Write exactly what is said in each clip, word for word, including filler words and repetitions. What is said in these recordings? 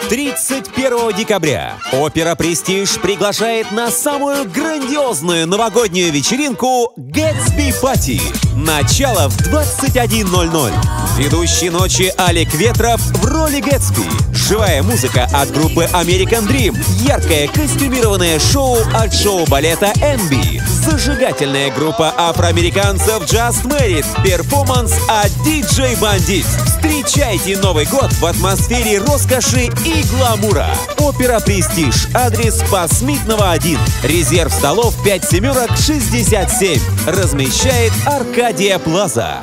тридцать первого декабря опера «Престиж» приглашает на самую грандиозную новогоднюю вечеринку «Гэтсби Пати». Начало в двадцать один ноль ноль. Ведущий ночи Алек Ветров в роли Гэтсби. Живая музыка от группы American Dream. Яркое костюмированное шоу от шоу-балета Энби. Зажигательная группа афроамериканцев Just Merit. Перформанс от диджей Bandit. Встречайте Новый год в атмосфере роскоши и гламура. Опера «Престиж». Адрес Посмитного один. Резерв столов пять семерок шестьдесят семь. Размещает Аркадия Плаза.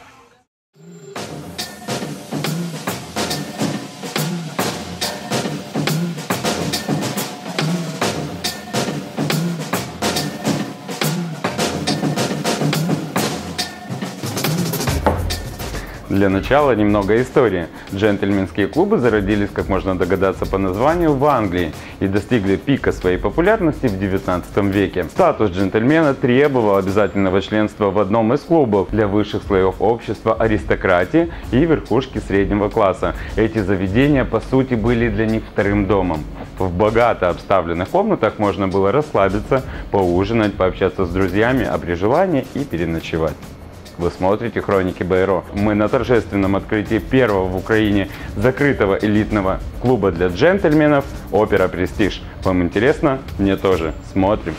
Для начала немного истории. Джентльменские клубы зародились, как можно догадаться по названию, в Англии и достигли пика своей популярности в девятнадцатом веке. Статус джентльмена требовал обязательного членства в одном из клубов для высших слоев общества, аристократии и верхушки среднего класса. Эти заведения, по сути, были для них вторым домом. В богато обставленных комнатах можно было расслабиться, поужинать, пообщаться с друзьями, а при желании и переночевать. Вы смотрите «Хроники Байро». Мы на торжественном открытии первого в Украине закрытого элитного клуба для джентльменов «Опера Престиж». Вам интересно? Мне тоже. Смотрим.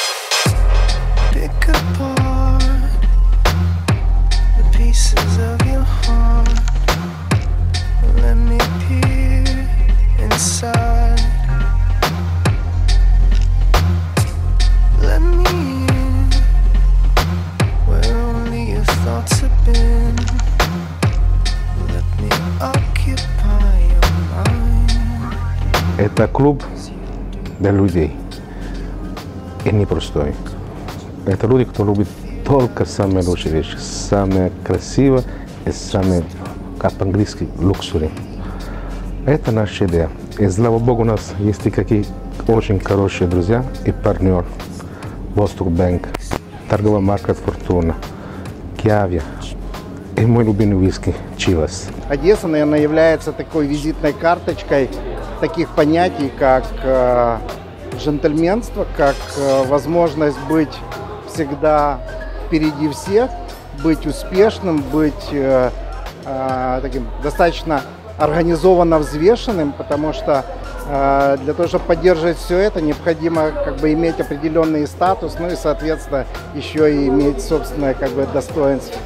Это клуб для людей. И непростой. Это люди, кто любит только самые лучшие вещи. Самые красивые и самые, как по-английски, luxury. Это наша идея. И слава богу, у нас есть такие очень хорошие друзья и партнер. Восток Банк, торговая марка Фортуна, Киавия и мой любимый виски Чивас. Одесса, наверное, является такой визитной карточкой таких понятий, как э, джентльменство, как э, возможность быть всегда впереди всех, быть успешным, быть э, э, таким достаточно организованно взвешенным, потому что э, для того, чтобы поддерживать все это, необходимо как бы иметь определенный статус, ну и, соответственно, еще и иметь собственное как бы достоинство.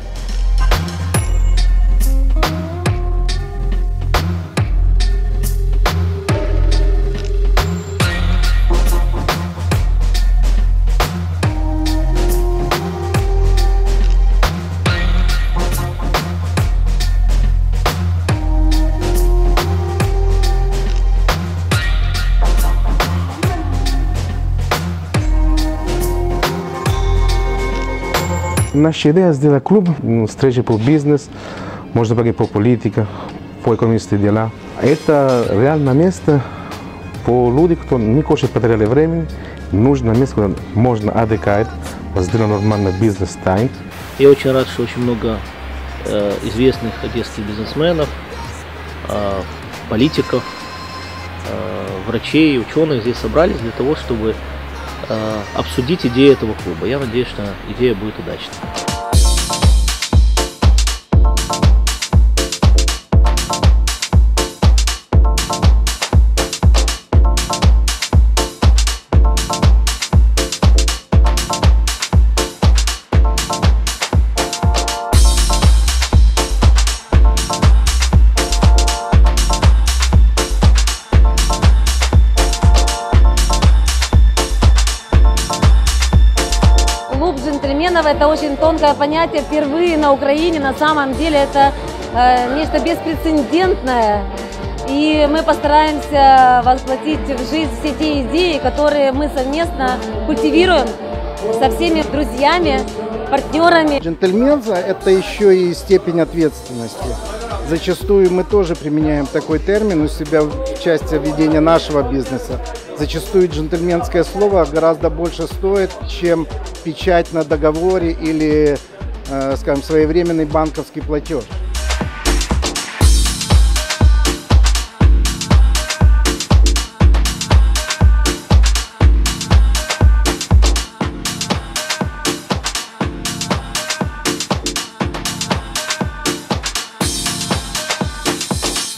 Наша идея сделать клуб, встречи по бизнесу, можно поговорить по политике, по экономическим делам. Это реальное место по людям, кто не хочет потерять время, нужно место, где можно отдыхать, сделать нормальный бизнес-тайм. Я очень рад, что очень много э, известных одесских бизнесменов, э, политиков, э, врачей, ученых здесь собрались для того, чтобы обсудить идею этого клуба. Я надеюсь, что идея будет удачной. Это очень тонкое понятие, впервые на Украине, на самом деле это э, нечто беспрецедентное. И мы постараемся воплотить в жизнь все те идеи, которые мы совместно культивируем со всеми друзьями, партнерами. Джентльменство – это еще и степень ответственности. Зачастую мы тоже применяем такой термин у себя в части ведения нашего бизнеса. Зачастую джентльменское слово гораздо больше стоит, чем печать на договоре или, э, скажем, своевременный банковский платеж.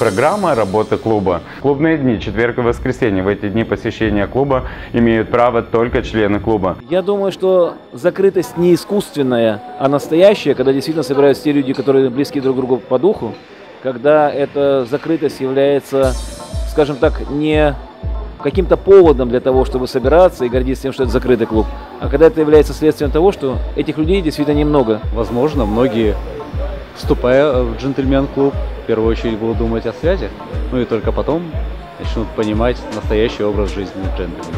Программа работы клуба. Клубные дни, четверг и воскресенье. В эти дни посещения клуба имеют право только члены клуба. Я думаю, что закрытость не искусственная, а настоящая, когда действительно собираются те люди, которые близки друг другу по духу, когда эта закрытость является, скажем так, не каким-то поводом для того, чтобы собираться и гордиться тем, что это закрытый клуб, а когда это является следствием того, что этих людей действительно немного. Возможно, многие, вступая в джентльмен-клуб, в первую очередь будут думать о связях, ну и только потом начнут понимать настоящий образ жизни джентльмена.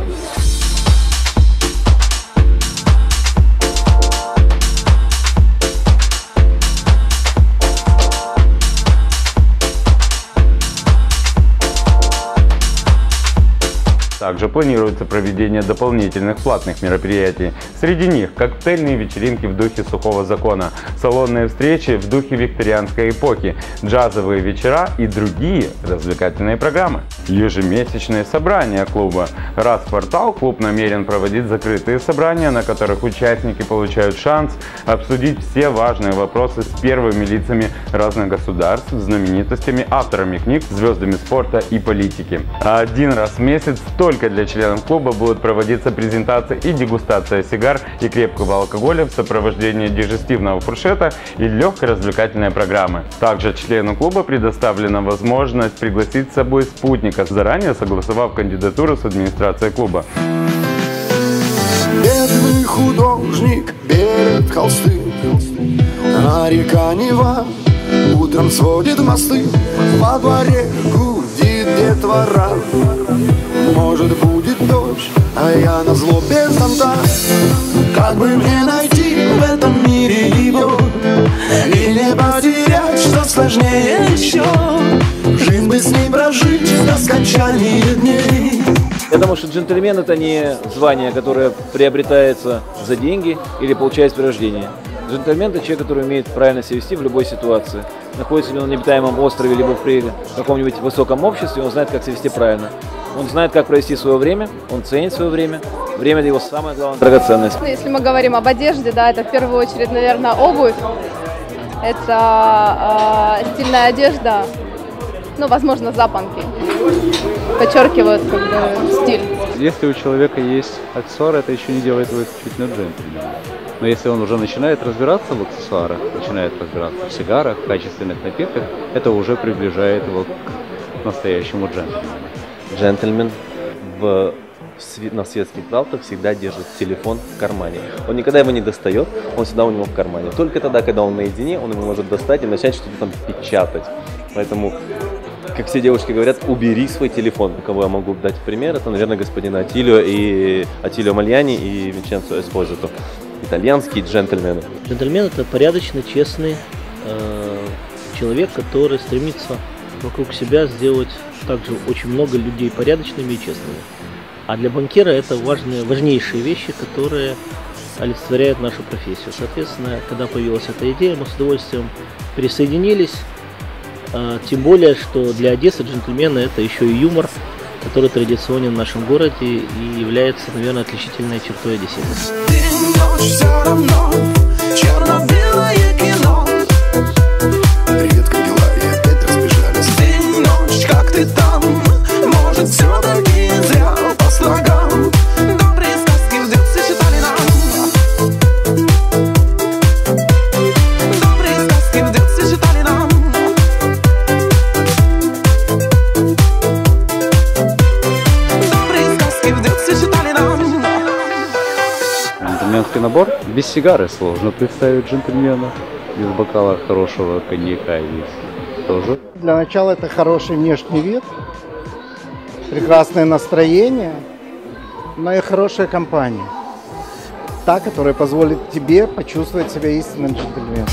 Также планируется проведение дополнительных платных мероприятий. Среди них коктейльные вечеринки в духе сухого закона, салонные встречи в духе викторианской эпохи, джазовые вечера и другие развлекательные программы. Ежемесячные собрания клуба. Раз в квартал клуб намерен проводить закрытые собрания, на которых участники получают шанс обсудить все важные вопросы с первыми лицами разных государств, знаменитостями, авторами книг, звездами спорта и политики. А один раз в месяц только Только для членов клуба будут проводиться презентация и дегустация сигар и крепкого алкоголя в сопровождении дижестивного фуршета и легкой развлекательной программы. Также члену клуба предоставлена возможность пригласить с собой спутника, заранее согласовав кандидатуру с администрацией клуба. Бедный художник берет холсты, а река Нева утром сводит мосты, во дворе гудит детвора. Может, будет дождь, а я назло без зонта. Как бы мне найти в этом мире его и не потерять, что сложнее еще? Жизнь бы с ней прожить до скончания дней. Я думаю, что джентльмен — это не звание, которое приобретается за деньги или получается при рождении. Джентльмен – это человек, который умеет правильно себя вести в любой ситуации. Находится ли он на необитаемом острове, либо при каком-нибудь высоком обществе, он знает, как себя вести правильно. Он знает, как провести свое время, он ценит свое время. Время – это его самая главная драгоценность. Если мы говорим об одежде, да, это в первую очередь, наверное, обувь. Это э, стильная одежда, ну, возможно, запонки. Подчеркивают как бы стиль. Если у человека есть аксессуары, это еще не делает его исключительно джентльменом. Но если он уже начинает разбираться в аксессуарах, начинает разбираться в сигарах, в качественных напитках, это уже приближает его к настоящему джентльмену. Джентльмен в, на светских ратах всегда держит телефон в кармане. Он никогда его не достает, он всегда у него в кармане. Только тогда, когда он наедине, он его может достать и начать что-то там печатать. Поэтому, как все девушки говорят, убери свой телефон. Кого я могу дать пример, это, наверное, господин Атилио и Атилио Мальяни и Винченцо Эспозито. Итальянские джентльмены. Джентльмен – это порядочный, честный э, человек, который стремится вокруг себя сделать также очень много людей порядочными и честными. А для банкира это важные, важнейшие вещи, которые олицетворяют нашу профессию. Соответственно, когда появилась эта идея, мы с удовольствием присоединились. Э, тем более, что для Одессы джентльмены – это еще и юмор, который традиционен в нашем городе и является, наверное, отличительной чертой одесситов. Все равно черно-белое кино. Редко дела и опять разбежались. День, ночь, как ты там? Может, все-таки зря по слогам. Добрые сказки в детстве читали нам. Добрые сказки в детстве читали нам. Добрые сказки в детстве читали нам. Джентльменский набор. Без сигары сложно представить джентльмена, без бокала хорошего коньяка и тоже. Для начала это хороший внешний вид, прекрасное настроение, но и хорошая компания. Та, которая позволит тебе почувствовать себя истинным джентльменом.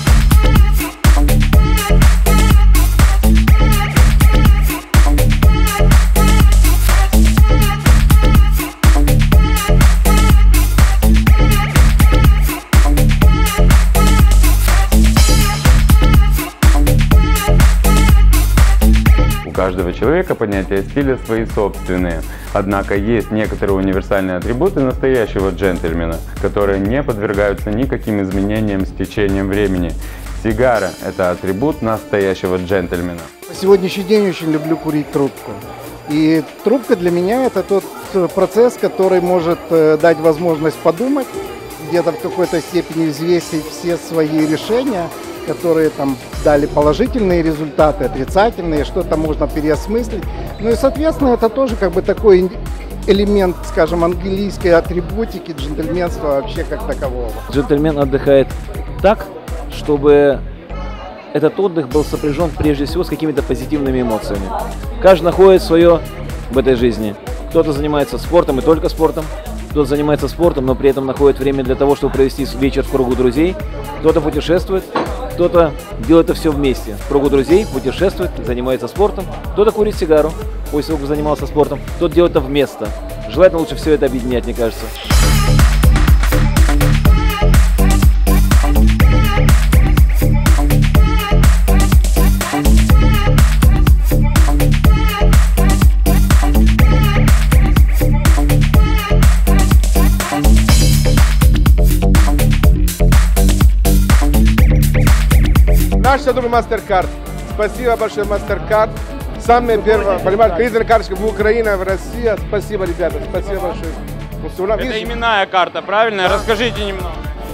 У каждого человека понятия стиля свои собственные. Однако есть некоторые универсальные атрибуты настоящего джентльмена, которые не подвергаются никаким изменениям с течением времени. Сигара – это атрибут настоящего джентльмена. Сегодняшний день очень люблю курить трубку. И трубка для меня это тот процесс, который может дать возможность подумать, где-то в какой-то степени взвесить все свои решения, которые там дали положительные результаты, отрицательные, что-то можно переосмыслить. Ну и, соответственно, это тоже как бы такой элемент, скажем, английской атрибутики джентльменства вообще как такового. Джентльмен отдыхает так, чтобы этот отдых был сопряжен прежде всего с какими-то позитивными эмоциями. Каждый находит свое в этой жизни. Кто-то занимается спортом и только спортом, кто-то занимается спортом, но при этом находит время для того, чтобы провести вечер в кругу друзей, кто-то путешествует, кто-то делает это все вместе. В кругу друзей, путешествует, занимается спортом, кто-то курит сигару, после того, как занимался спортом, кто-то делает это вместо. Желательно лучше все это объединять, мне кажется. Наш друг MasterCard. Спасибо большое, MasterCard. Самое первое, понимаете, кредитная карточка в Украине, в России. Спасибо, ребята, спасибо большое. Это именная карта, правильно? Да. Расскажите немного.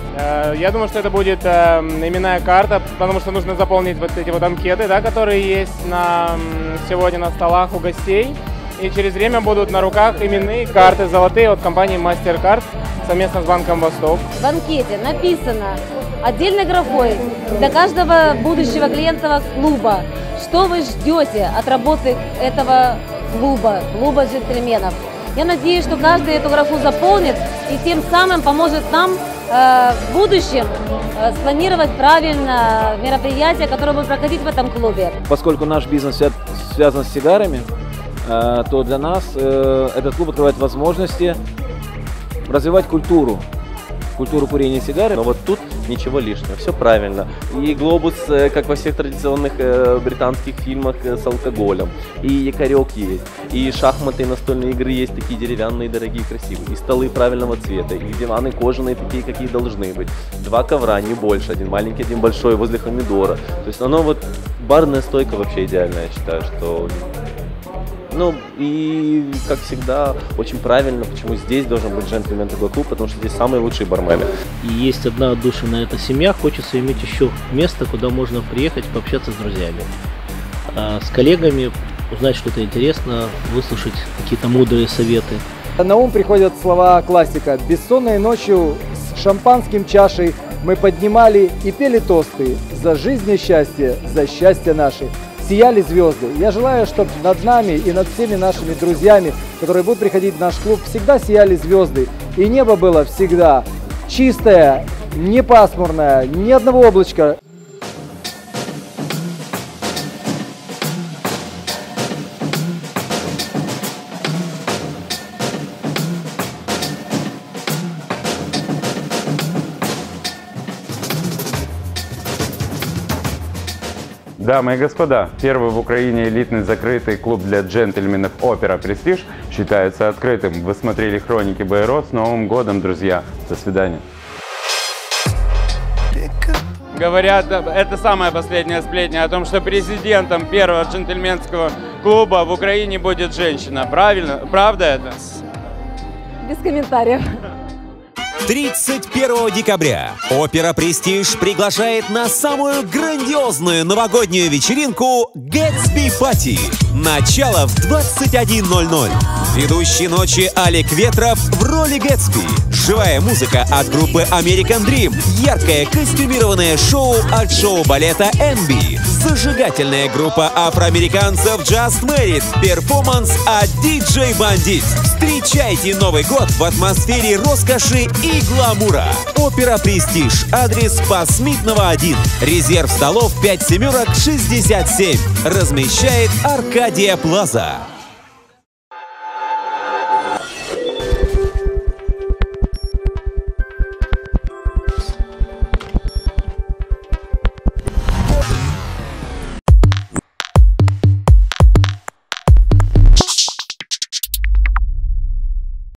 Я думаю, что это будет именная карта, потому что нужно заполнить вот эти вот анкеты, да, которые есть на, сегодня на столах у гостей. И через время будут на руках именные карты золотые от компании MasterCard совместно с Банком Восток. В анкете написано отдельной графой для каждого будущего клиента клуба, что вы ждете от работы этого клуба, клуба джентльменов. Я надеюсь, что каждый эту графу заполнит и тем самым поможет нам э, в будущем э, спланировать правильно мероприятия, которые будут проходить в этом клубе. Поскольку наш бизнес связан с сигарами, э, то для нас э, этот клуб открывает возможности развивать культуру. культуру курения сигары. Но вот тут ничего лишнего, все правильно. И глобус, как во всех традиционных э, британских фильмах, э, с алкоголем. И якорек есть. И шахматы, и настольные игры есть такие деревянные, дорогие, красивые. И столы правильного цвета. И диваны кожаные такие, какие должны быть. Два ковра, не больше. Один маленький, один большой, возле помидора. То есть оно вот, барная стойка вообще идеальная, я считаю, что... Ну, и, как всегда, очень правильно, почему здесь должен быть джентльмен такой клуб, потому что здесь самые лучшие бармены. И есть одна отдушина, это семья, хочется иметь еще место, куда можно приехать, пообщаться с друзьями, с коллегами, узнать что-то интересное, выслушать какие-то мудрые советы. На ум приходят слова классика. Бессонной ночью с шампанским чашей мы поднимали и пели тосты за жизнь и счастье, за счастье наше. Сияли звезды. Я желаю, чтобы над нами и над всеми нашими друзьями, которые будут приходить в наш клуб, всегда сияли звезды. И небо было всегда чистое, не пасмурное, ни одного облачка. Дамы и господа, первый в Украине элитный закрытый клуб для джентльменов «Опера Престиж» считается открытым. Вы смотрели «Хроники БРО». С Новым годом, друзья! До свидания! Говорят, это самая последняя сплетня о том, что президентом первого джентльменского клуба в Украине будет женщина. Правильно? Правда это? Без комментариев. тридцать первого декабря Опера Престиж приглашает на самую грандиозную новогоднюю вечеринку Gatsby Party. Начало в двадцать один ноль ноль. Ведущий ночи Алик Ветров в роли Гэтсби. Живая музыка от группы American Dream. Яркое костюмированное шоу от шоу-балета Энби. Зажигательная группа афроамериканцев Just Married. Перформанс от диджей Bandit. Встречайте Новый год в атмосфере роскоши и гламура. Опера Престиж. Адрес Посмитного один. Резерв столов пять семерок шестьдесят семь. Размещает Аркадия Плаза.